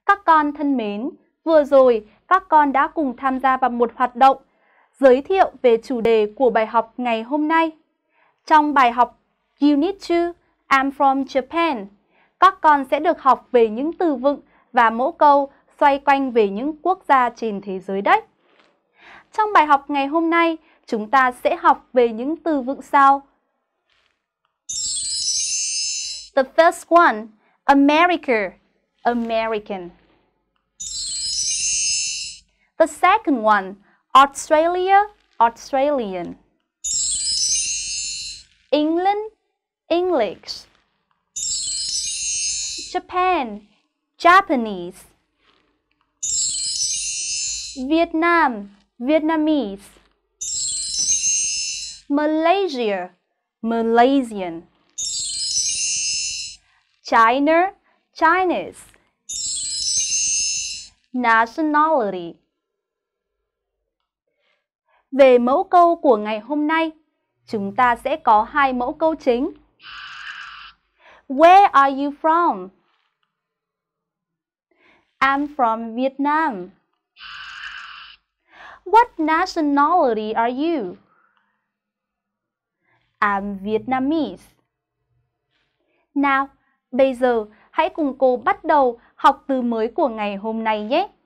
Các con thân mến, vừa rồi các con đã cùng tham gia vào một hoạt động giới thiệu về chủ đề của bài học ngày hôm nay. Trong bài học Unit 2, I'm from Japan, các con sẽ được học về những từ vựng và mẫu câu xoay quanh về những quốc gia trên thế giới đấy. Trong bài học ngày hôm nay, chúng ta sẽ học về những từ vựng sau. The first one, America, American. The second one, Australia, Australian. England, English. Japan, Japanese. Vietnam, Vietnamese. Malaysia, Malaysian. China, Chinese. Nationality. Về mẫu câu của ngày hôm nay, chúng ta sẽ có hai mẫu câu chính. Where are you from? I'm from Vietnam. What nationality are you? I'm Vietnamese. Nào, bây giờ hãy cùng cô bắt đầu học từ mới của ngày hôm nay nhé.